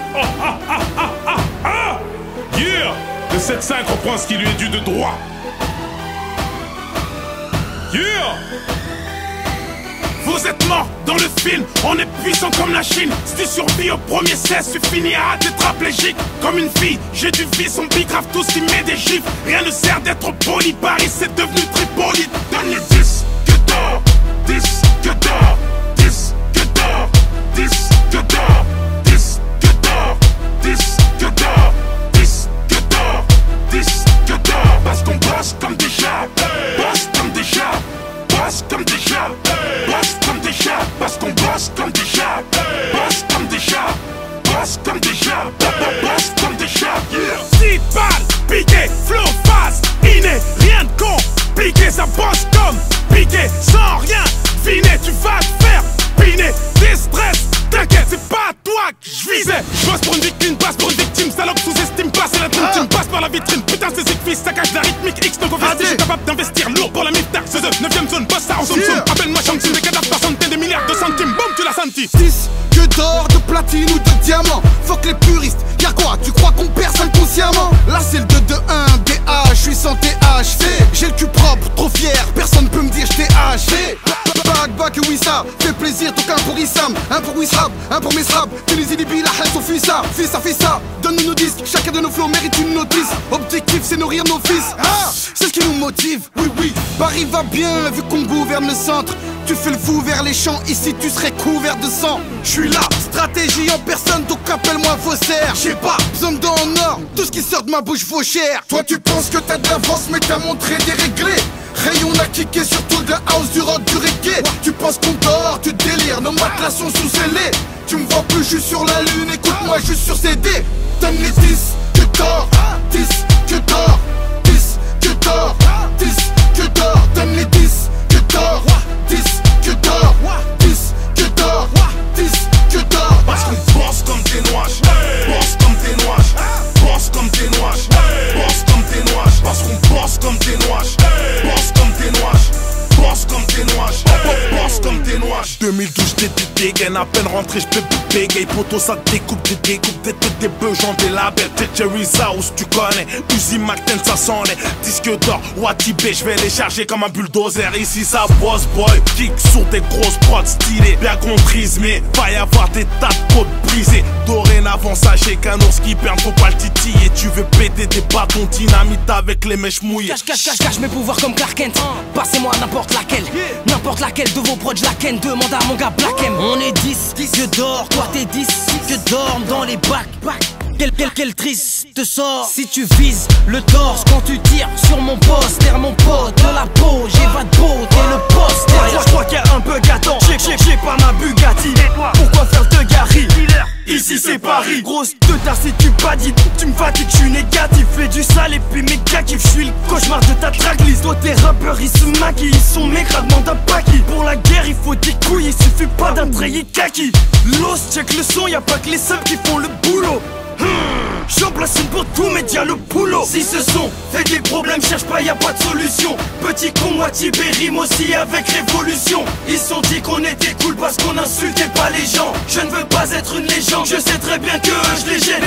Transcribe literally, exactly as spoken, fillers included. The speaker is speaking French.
ah, ah, ah, ah, ah, ah. Yeah. Le sept cinq reprend ce qui lui est dû de droit. Yeah. Vous êtes morts dans le film, on est puissant comme la Chine. Si tu survis au premier cesse, tu finis à tétraplégique. Comme une fille, j'ai du vice, on bicrave tous qui met des gifs. Rien ne sert d'être poli, Paris c'est devenu Tripoli. Donne les dix que d'or, dix que d'or, dix que d'or, dix que d'or, dix que d'or, dix que d'or, dix que d'or, dix que d'or. Parce qu'on bosse comme des chats, bosse comme des chats, bosse comme des chats, bosse comme des chats. Parce qu'on bosse comme des chats, bosse comme des chats, bosse comme des chats, bosse comme des chats. Six balles, piqué, flow, fast, inné, rien de compliqué. Ça bosse comme piqué, sans rien deviner. Tu vas te faire piner, déstress, t'inquiète, c'est pas toi que je visais. Je bosse pour une victime, passe pour une victime. Salope sous-estime pas, c'est la dream team, passe par la vitrine. Putain c'est fils, ça cache la rythmique X. Donc investis, je suis capable d'investir lourd pour la miftar. C'est the neuvième zone, bosse ça en somme somme. Appelle-moi Shamsim, des cadavres par centaines de milliards de centimes. Boum, tu l'as senti. dix que d'or, de platine ou de diamant. Fuck les puristes, y'a quoi? Tu crois qu'on perce inconsciemment? Là c'est le deux deux un, D H, je suis sans T H C. J'ai le cul propre, trop fier, personne peut me dire j't'ai haché. Back back oui ça, fait plaisir, tout qu'un pour Issam. Un pour Wissab, un pour Misrab. Tunisie, Libye, la haine, au Fissa. Fissa, Fissa, donne-nous nos disques. Chacun de nos flots mérite une notice. Objectif c'est nourrir nos fils. Ah, c'est ce qui nous motive, oui oui. Paris va bien vu qu'on gouverne le centre. Tu fais le fou vers les champs, ici tu serais couvert de sang. J'suis là, stratégie en personne, donc appelle-moi faussaire. J'ai pas besoin d'or en or, tout ce qui sort de ma bouche vaut cher. Toi tu penses que t'as de l'avance mais t'as montré déréglé. Rayon a kické sur tout de la house, du rock, du reggae. Tu penses qu'on dort, tu délires, nos matelas sont sous scellés. Tu me vois plus, j'suis sur la lune, écoute-moi juste sur C D. Donne les dix que d'or, dix que d'or, dix que d'or, dix que d'or. Donne les dix que d'or, dix que d'or, dix que d'or, dix que d'or. Parce qu'on bosse comme des noiches, bosse comme des noiches, bosse comme des noiches, bosse comme des noiches. Parce qu'on bosse comme des noiches, bosse comme des noiches, bosse comme des noiches, bosse comme des noiches. deux mille douze j'étais dégaine, à peine rentré j'peux plus bégaye. Poto ça découpe, des découpes, des têtes, des beugents, des labels. T'es Jerry House, tu connais, Uzi McTen ça s'en est. Disque d'or, Watibé, j'vais les charger comme un bulldozer. Ici ça boss boy, kick sur des grosses prods stylées. Bien comprise mais va y avoir des tas de côtes brisées. Dorénavant sachez qu'un ours qui perd faut pas le titiller. Tu veux péter des bâtons dynamite avec les mèches mouillées. Cache, cache, cache, cache mes pouvoirs comme Clark Kent. Passez-moi n'importe laquelle, n'importe laquelle de vos prods la ken. Demande à mon gars Black M. On est dix, dix que d'or, toi t'es dix que dorment dans les bacs. Quel, quel, quel triste sort si tu vises le torse quand tu tires sur mon poster. Mon pote de la peau, j'évade beau, t'es le poster. Moi je crois qu'il y a un bug à temps, j'ai pas ma Bugatti. Pourquoi faire de Gary? Ici c'est Paris. Grosse de ta si tu pas dit, tu me fatigues, je suis négatif. Fais du sale et puis mes gars kiffent, je suis le cauchemar de ta tracklist. Toi tes rappeurs ils se maquillent, ils sont maigres, demande un paquis. Pour la guerre il faut des couilles, il suffit pas d'un treillis kaki. L'os check le son, y'a pas que les seuls qui font le boulot. Hmm, j'en place une pour tout média le boulot. Si ce son fait des problèmes, cherche pas, y a pas de solution. Petit con, moi Tibé rime aussi avec révolution. Ils se sont dit qu'on était cool parce qu'on insultait pas les gens. Je ne veux pas être une légende, je sais très bien que je les gêne.